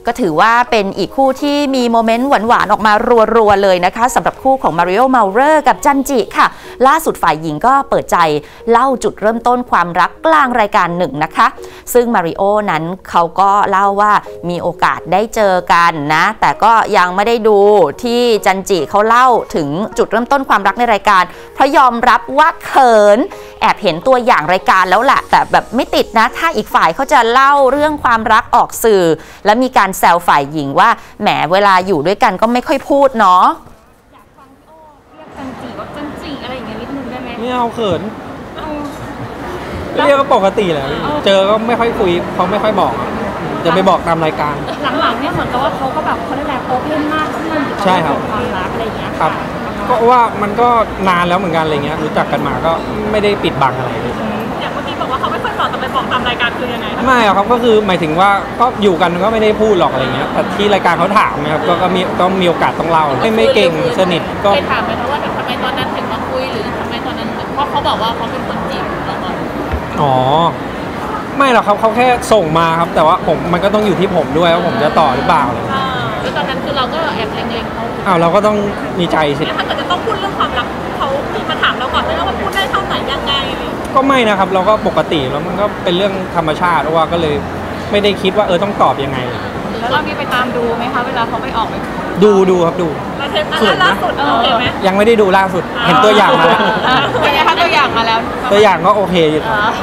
ก็ถือว่าเป็นอีกคู่ที่มีโมเมนต์หวานๆออกมารัวๆเลยนะคะสำหรับคู่ของมาริโอ เมาเลอร์กับจันจิค่ะล่าสุดฝ่ายหญิงก็เปิดใจเล่าจุดเริ่มต้นความรักกลางรายการหนึ่งนะคะซึ่งมาริโอนั้นเขาก็เล่าว่ามีโอกาสได้เจอกันนะแต่ก็ยังไม่ได้ดูที่จันจิเขาเล่าถึงจุดเริ่มต้นความรักในรายการเพราะยอมรับว่าเขินแอบเห็นตัวอย่างรายการแล้วแหละแต่แบบไม่ติดนะถ้าอีกฝ่ายเขาจะเล่าเรื่องความรักออกสื่อและมีการแซวฝ่ายหญิงว่าแหมเวลาอยู่ด้วยกันก็ไม่ค่อยพูดเนาะอยากฟังพี่โอเรียกจันจิอะไรอย่างเงี้ยนิดนึงได้ไหมไม่เอาเขินเรียกก็ปกติแหละเจอก็ไม่ค่อยคุยเขาไม่ค่อยบอกจะไปบอกตามรายการหลังๆเนี่ยเหมือนกับว่าเขาก็แบบเขาได้แรงโอเพนมากขึ้นใช่ครับความรักอะไรอย่างเงี้ยครับก็ว่ามันก็นานแล้วเหมือนกันอะไรเงี้ยรู้จักกันมาก็ไม่ได้ปิดบังอะไรเลยอย่างเมื่อกี้บอกว่าเขาไม่ค่อยบอกแต่ไปบอกตามรายการคือยังไงไม่ครับก็คือหมายถึงว่าก็อยู่กันก็ไม่ได้พูดหรอกอะไรเงี้ยแต่ที่รายการเขาถามนะครับก็มีโอกาสต้องเล่าไม่เก่งสนิทก็ถามไหมคะว่าทำไมตอนนั้นถึงมาคุยหรือทำไมตอนนั้นเพราะเขาบอกว่าเขาเป็นคนจีบเราก่อนอ๋อไม่หรอกครับเขาแค่ส่งมาครับแต่ว่ามันก็ต้องอยู่ที่ผมด้วยว่าผมจะต่อหรือเปล่าแล้วตอนนั้นคือเราก็แอบเล็งๆเขาเราก็ต้องมีใจสิถ้าเกิดจะต้องพูดเรื่องความรักเขามาถามเราก่อนไหมว่าพูดได้เท่าไหร่ยังไงก็ไม่นะครับเราก็ปกติแล้วมันก็เป็นเรื่องธรรมชาติว่าก็เลยไม่ได้คิดว่าต้องตอบยังไงแล้วเรามีไปตามดูไหมคะเวลาเขาไปออกดูครับดูล่าสุดโอเคไหมยังไม่ได้ดูล่าสุดเห็นตัวอย่างมาแล้วเป็นไงคะตัวอย่างมาแล้วตัวอย่างก็โอเคอยู่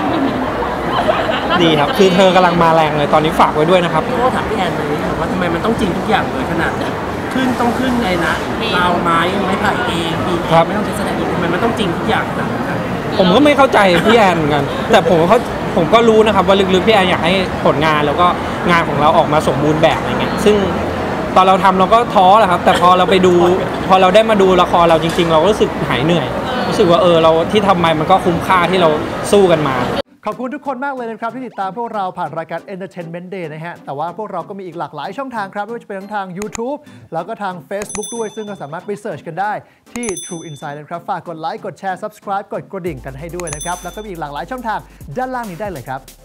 ดีครับคือเธอกำลังมาแรงเลยตอนนี้ฝากไว้ด้วยนะครับพี่โอ้ถามพี่แอนเลยว่าทำไมมันต้องจริงทุกอย่างเลยขนาดต้องขึ้นไงนะเราไม้ไผ่เองปีไม่ต้องใช้แสดงอีกทำไมมันต้องจริงทุกอย่างขนาดนั้นผมก็ไม่เข้าใจพี่แอนเหมือนกันแต่ผมก็รู้นะครับว่าลึกๆพี่แอนอยากให้ผลงานแล้วก็งานของเราออกมาสมบูรณ์แบบอะไรเงี้ยซึ่งตอนเราทำเราก็ท้อแหละครับแต่พอเราไปดูพอเราได้มาดูละครเราจริงๆเราก็รู้สึกหายเหนื่อยรู้สึกว่าเราที่ทำไปมันก็คุ้มค่าที่เราสู้กันมาขอบคุณทุกคนมากเลยนะครับที่ติดตามพวกเราผ่านรายการ Entertainment Day นะฮะแต่ว่าพวกเราก็มีอีกหลากหลายช่องทางครับไม่ว่าจะเป็นทั้งทาง YouTube แล้วก็ทาง Facebook ด้วยซึ่งก็สามารถไปเสิร์ชกันได้ที่ True Insight นะครับฝากกดไลค์กดแชร์ Subscribe กดกระดิ่งกันให้ด้วยนะครับแล้วก็มีอีกหลากหลายช่องทางด้านล่างนี้ได้เลยครับ